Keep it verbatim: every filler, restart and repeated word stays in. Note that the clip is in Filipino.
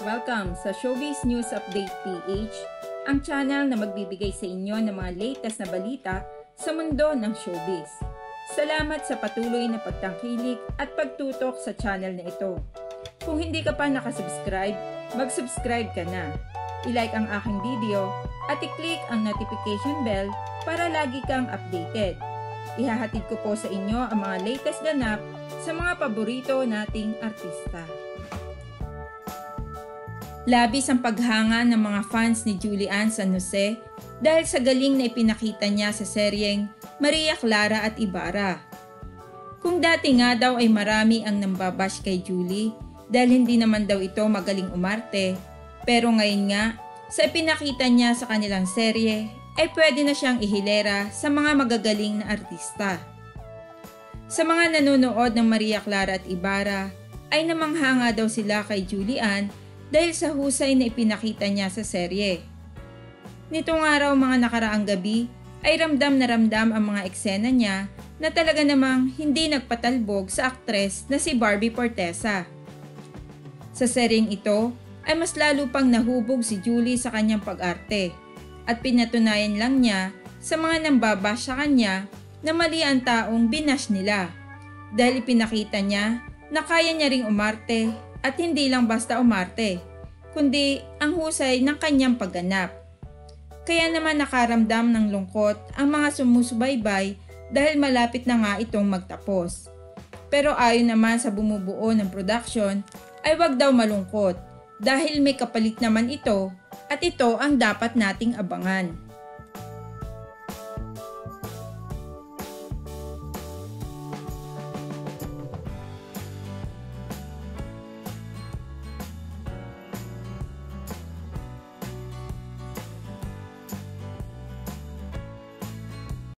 Welcome sa Showbiz News Update P H, ang channel na magbibigay sa inyo ng mga latest na balita sa mundo ng showbiz. Salamat sa patuloy na pagtangkilik at pagtutok sa channel na ito. Kung hindi ka pa nakasubscribe, mag-subscribe ka na. I-like ang aking video at i-click ang notification bell para lagi kang updated. Ihahatid ko po sa inyo ang mga latest ganap sa mga paborito nating artista. Labis ang paghanga ng mga fans ni Julian San Jose dahil sa galing na ipinakita niya sa seryeng Maria Clara at Ibarra. Kung dati nga daw ay marami ang nambabash kay Julie dahil hindi naman daw ito magaling umarte, pero ngayon nga, sa ipinakita niya sa kanilang serye, ay pwede na siyang ihilera sa mga magagaling na artista. Sa mga nanonood ng Maria Clara at Ibarra, ay namanghanga daw sila kay Julian dahil sa husay na ipinakita niya sa serye. Nitong araw mga nakaraang gabi ay ramdam na ramdam ang mga eksena niya na talaga namang hindi nagpatalbog sa aktres na si Barbie Fortesa. Sa seryeng ito ay mas lalo pang nahubog si Julie sa kanyang pag-arte at pinatunayan lang niya sa mga nambabash sa kanya na mali ang taong binash nila dahil ipinakita niya na kaya niya ring umarte at hindi lang basta umarte, kundi ang husay ng kanyang pagganap. Kaya naman nakaramdam ng lungkot ang mga sumusubaybay dahil malapit na nga itong magtapos. Pero ayon naman sa bumubuo ng production ay wag daw malungkot dahil may kapalit naman ito at ito ang dapat nating abangan.